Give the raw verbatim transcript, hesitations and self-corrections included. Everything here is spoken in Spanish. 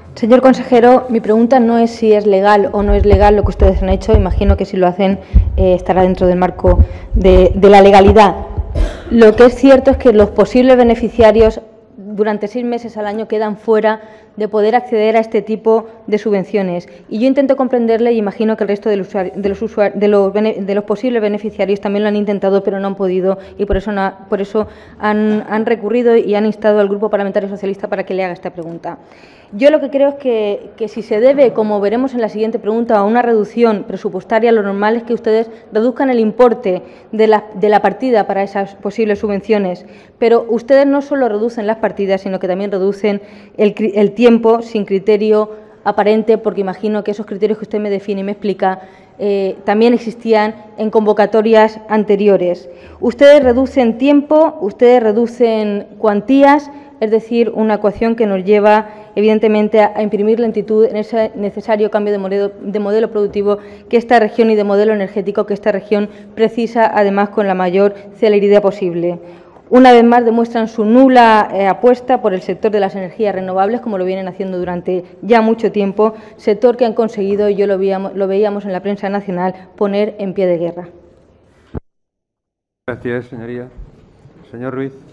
Señor consejero, mi pregunta no es si es legal o no es legal lo que ustedes han hecho. Imagino que si lo hacen eh, estará dentro del marco de, de la legalidad. Lo que es cierto es que los posibles beneficiarios durante seis meses al año quedan fuera de poder acceder a este tipo de subvenciones. Y yo intento comprenderle y imagino que el resto de los, de los, usuarios, de los, de los posibles beneficiarios también lo han intentado, pero no han podido y por eso, no, por eso han, han recurrido y han instado al Grupo Parlamentario Socialista para que le haga esta pregunta. Yo lo que creo es que, que si se debe, como veremos en la siguiente pregunta, a una reducción presupuestaria, lo normal es que ustedes reduzcan el importe de la, de la partida para esas posibles subvenciones. Pero ustedes no solo reducen las partidas, sino que también reducen el, el tiempo sin criterio aparente, porque imagino que esos criterios que usted me define y me explica eh, también existían en convocatorias anteriores. Ustedes reducen tiempo, ustedes reducen cuantías, es decir, una ecuación que nos lleva, evidentemente, a imprimir lentitud en ese necesario cambio de modelo, de modelo productivo que esta región y de modelo energético que esta región precisa, además, con la mayor celeridad posible. Una vez más demuestran su nula eh, apuesta por el sector de las energías renovables, como lo vienen haciendo durante ya mucho tiempo, sector que han conseguido, y yo lo veíamos, lo veíamos en la prensa nacional, poner en pie de guerra. Gracias, señoría. Señor Ruiz.